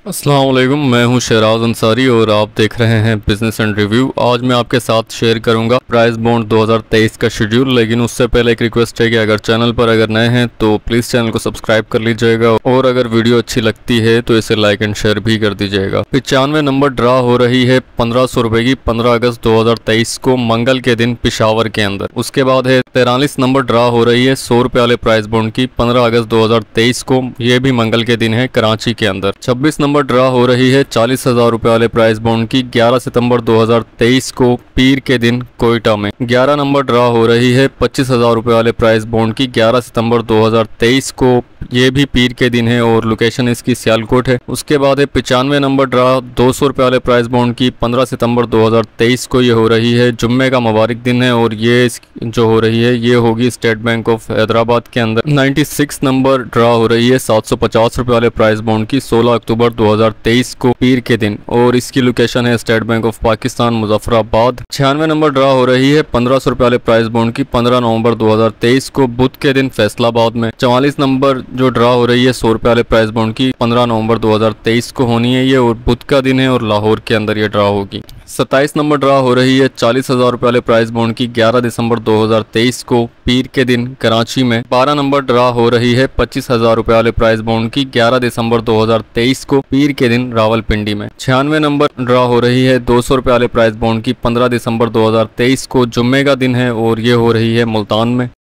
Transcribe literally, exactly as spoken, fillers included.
अस्सलाम वालेकुम, मैं हूं शहराज अंसारी और आप देख रहे हैं बिजनेस एंड रिव्यू। आज मैं आपके साथ शेयर करूंगा प्राइस बॉन्ड दो हज़ार तेईस का शेड्यूल। लेकिन उससे पहले एक रिक्वेस्ट है कि अगर चैनल पर अगर नए हैं तो प्लीज़ चैनल को सब्सक्राइब कर लीजिएगा और अगर वीडियो अच्छी लगती है तो इसे लाइक एंड शेयर भी कर दीजिएगा। पचानवे नंबर ड्रा हो रही है पंद्रह सौ रुपए की पंद्रह अगस्त दो हज़ार तेईस को मंगल के दिन पिशावर के अंदर। उसके बाद है तैतालीस नंबर ड्रा हो रही है सौ रुपए वाले प्राइस बॉन्ड की पंद्रह अगस्त दो हज़ार तेईस को, ये भी मंगल के दिन है कराची के अंदर। छब्बीस नंबर ड्रा हो रही है चालीस हजार रुपए वाले प्राइस बॉन्ड की ग्यारह सितंबर दो हज़ार तेईस को पीर के दिन कोयटा में। ग्यारह नंबर ड्रा हो रही है पच्चीस हजार रुपए वाले प्राइस बॉन्ड की ग्यारह सितंबर दो हज़ार तेईस को, ये भी पीर के दिन है और लोकेशन इसकी सियालकोट है। उसके बाद है पचानवे नंबर ड्रा दो सौ रुपए वाले प्राइस बॉन्ड की पंद्रह सितंबर दो हज़ार तेईस को, ये हो रही है जुम्मे का मुबारक दिन है और ये जो हो रही है ये होगी स्टेट बैंक ऑफ हैदराबाद के अंदर। छियानवे नंबर ड्रा हो रही है सात सौ पचास रुपए वाले प्राइस बॉन्ड की सोलह अक्टूबर दो हज़ार तेईस को पीर के दिन और इसकी लोकेशन है state bank of Pakistan Muzaffarabad. छियानवे नंबर ड्रा हो रही है पंद्रह सौ रुपए वाले प्राइस बॉन्ड की पंद्रह नवंबर दो हज़ार तेईस को बुध के दिन फैसलाबाद में। चौवालीस नंबर जो ड्रा हो रही है सौ रुपए वाले प्राइस बॉन्ड की पंद्रह नवंबर दो हज़ार तेईस को होनी है ये और बुध का दिन है और लाहौर के अंदर ये ड्रा होगी। सत्ताईस नंबर ड्रा हो रही है चालीस हजार रुपए वाले प्राइस बॉन्ड की ग्यारह दिसंबर दो हज़ार तेईस को पीर के दिन कराची में। बारह नंबर ड्रा हो रही है पच्चीस हजार रुपए वाले प्राइस बॉन्ड की ग्यारह दिसंबर दो हज़ार तेईस को पीर के दिन रावलपिंडी में। छियानवे नंबर ड्रा हो रही है दो सौ रुपए वाले प्राइस बॉन्ड की पंद्रह दिसंबर दो हज़ार तेईस को जुम्मे का दिन है और ये हो रही है मुल्तान में।